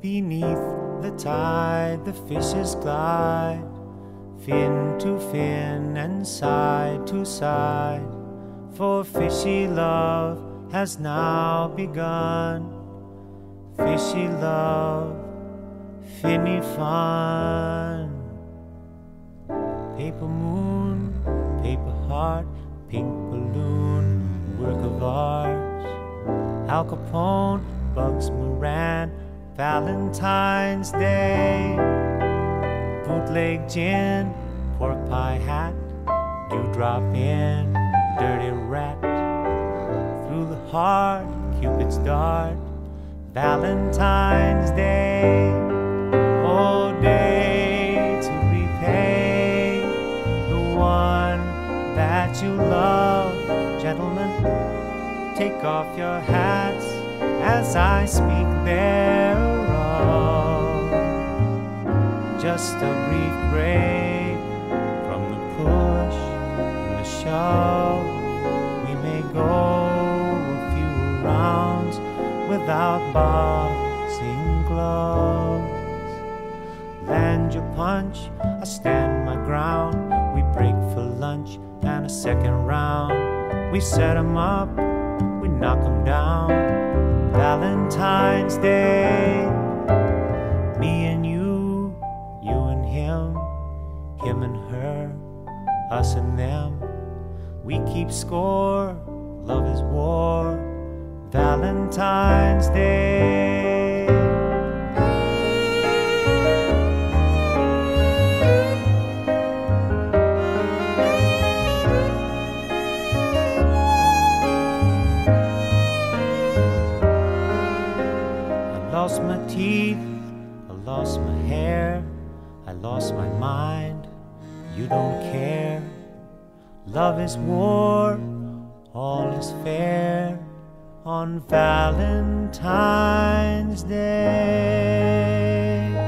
Beneath the tide the fishes glide, fin to fin and side to side, for fishy love has now begun. Fishy love, finny fun. Paper moon, paper heart, pink balloon, work of art. Al Capone, Bugs Moran, Valentine's Day. Bootleg gin, pork pie hat, dewdrop in, dirty rat. Through the heart, Cupid's dart, Valentine's Day. All day to repay the one that you love. Gentlemen, take off your hats as I speak thereof. Just a brief break from the push and the shove. We may go a few rounds without boxing gloves. Land your punch, I stand my ground. We break for lunch and a second round. We set 'em up, we knock 'em down. Valentine's Day. Me and you, you and him and her, us and them. We keep score, love is war. Valentine's Day. I lost my teeth, I lost my hair, I lost my mind, you don't care. Love is war, all is fair on Valentine's Day.